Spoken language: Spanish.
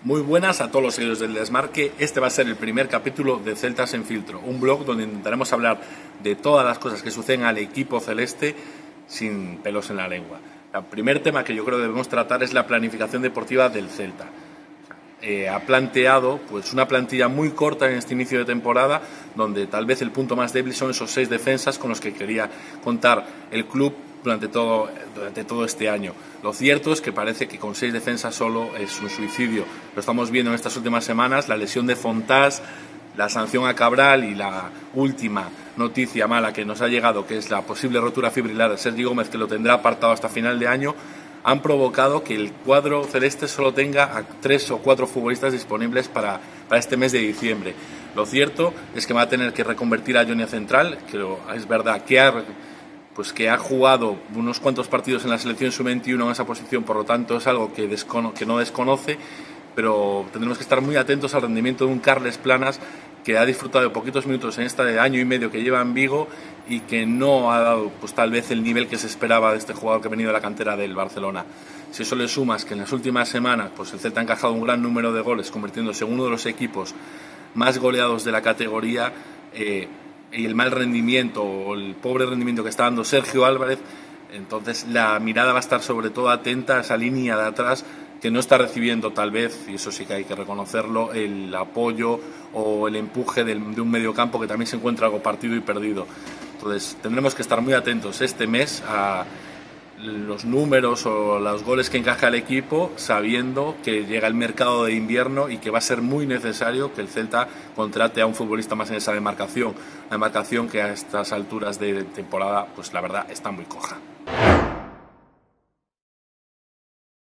Muy buenas a todos los seguidores del Desmarque. Este va a ser el primer capítulo de Celtas en Filtro, un blog donde intentaremos hablar de todas las cosas que suceden al equipo celeste sin pelos en la lengua. El primer tema que yo creo que debemos tratar es la planificación deportiva del Celta. Ha planteado pues una plantilla muy corta en este inicio de temporada, donde tal vez el punto más débil son esos 6 defensas con los que quería contar el club durante todo este año. Lo cierto es que parece que con 6 defensas solo es un suicidio. Lo estamos viendo en estas últimas semanas, la lesión de Fontás, la sanción a Cabral y la última noticia mala que nos ha llegado, que es la posible rotura fibrilar de Sergi Gómez, que lo tendrá apartado hasta final de año, han provocado que el cuadro celeste solo tenga a 3 o 4 futbolistas disponibles para este mes de diciembre. Lo cierto es que va a tener que reconvertir a Johnny a central, que es verdad que ha jugado unos cuantos partidos en la selección sub-21 en esa posición, por lo tanto es algo que no desconoce, pero tendremos que estar muy atentos al rendimiento de un Carles Planas, que ha disfrutado de poquitos minutos en este año y medio que lleva en Vigo y que no ha dado pues tal vez el nivel que se esperaba de este jugador que ha venido de la cantera del Barcelona. Si eso le sumas que en las últimas semanas pues el Celta ha encajado un gran número de goles, convirtiéndose en uno de los equipos más goleados de la categoría, y el mal rendimiento o el pobre rendimiento que está dando Sergio Álvarez, entonces la mirada va a estar sobre todo atenta a esa línea de atrás que no está recibiendo tal vez, y eso sí que hay que reconocerlo, el apoyo o el empuje de un mediocampo que también se encuentra algo partido y perdido. Entonces tendremos que estar muy atentos este mes a los números o los goles que encaja el equipo, sabiendo que llega el mercado de invierno y que va a ser muy necesario que el Celta contrate a un futbolista más en esa demarcación, una demarcación que a estas alturas de temporada pues la verdad está muy coja.